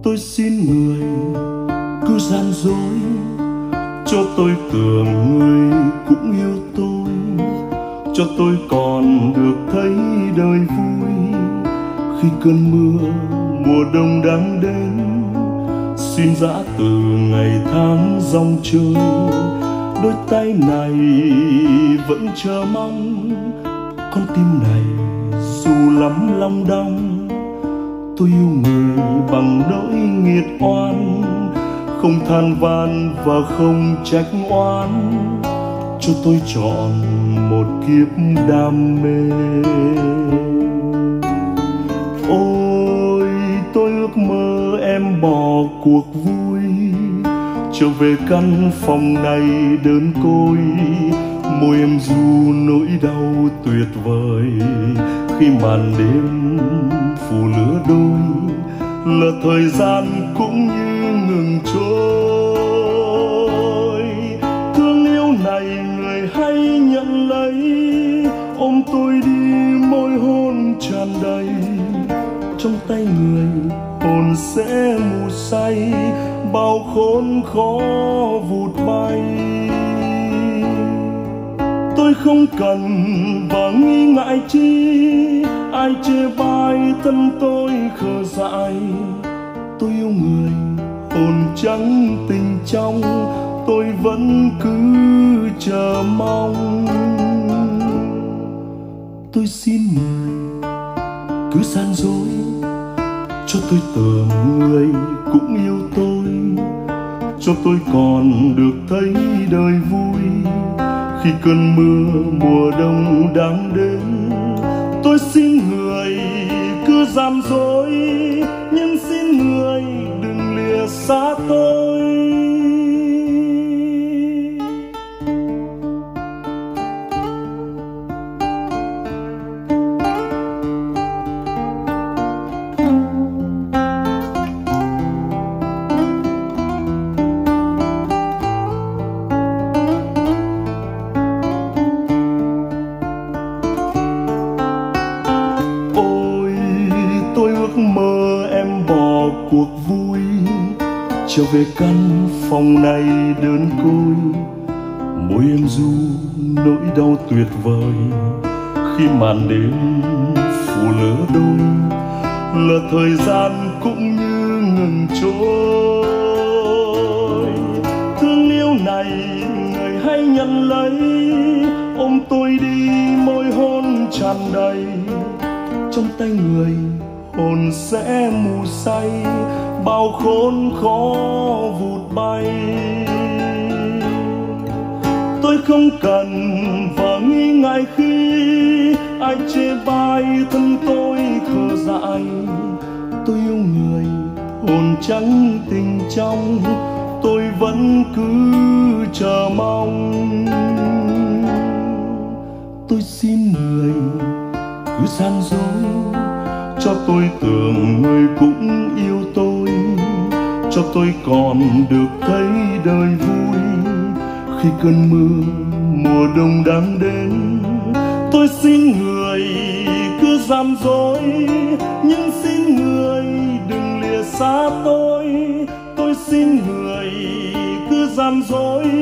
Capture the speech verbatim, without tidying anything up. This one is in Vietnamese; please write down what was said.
Tôi xin người cứ gian dối, cho tôi tưởng người cũng yêu tôi, cho tôi còn được thấy đời vui. Khi cơn mưa mùa đông đang đến, xin dã từ ngày tháng dòng chơi. Đôi tay này vẫn chờ mong, con tim này dù lắm lòng đong. Tôi yêu người bằng nỗi nghiệt oan, không than van và không trách oan, cho tôi chọn một kiếp đam mê. Ôi tôi ước mơ em bỏ cuộc vui, trở về căn phòng này đơn côi. Môi em ru nỗi đau tuyệt vời, khi màn đêm phủ lứa đôi, là thời gian cũng như ngừng trôi. Thương yêu này người hãy nhận lấy, ôm tôi đi môi hôn tràn đầy. Trong tay người hồn sẽ mù say, bao khốn khó vụt bay. Tôi không cần và nghi ngại chi, ai chê bai thân tôi khờ dại. Tôi yêu người hồn trắng tình trong, tôi vẫn cứ chờ mong. Tôi xin người cứ gian dối, cho tôi tưởng người cũng yêu tôi, cho tôi còn được thấy đời vui. Khi cơn mưa mùa đông đang đến, tôi xin người cứ gian dối, nhưng xin người đừng lìa xa tôi. Tôi ước mơ em bỏ cuộc vui, trở về căn phòng này đơn côi. Môi em ru nỗi đau tuyệt vời, khi màn đêm phủ lứa đôi, là thời gian cũng như ngừng trôi. Thương yêu này người hãy nhận lấy, ôm tôi đi môi hôn tràn đầy. Trong tay người hồn sẽ mù say, bao khốn khó vụt bay. Tôi không cần và nghi ngại khi ai chê bai thân tôi khờ dại. Tôi yêu người hồn trắng tình trong, tôi vẫn cứ chờ mong. Tôi xin người cứ gian dối, cho tôi tưởng người cũng yêu tôi, cho tôi còn được thấy đời vui. Khi cơn mưa mùa đông đang đến, tôi xin người cứ gian dối, nhưng xin người đừng lìa xa tôi. Tôi xin người cứ gian dối,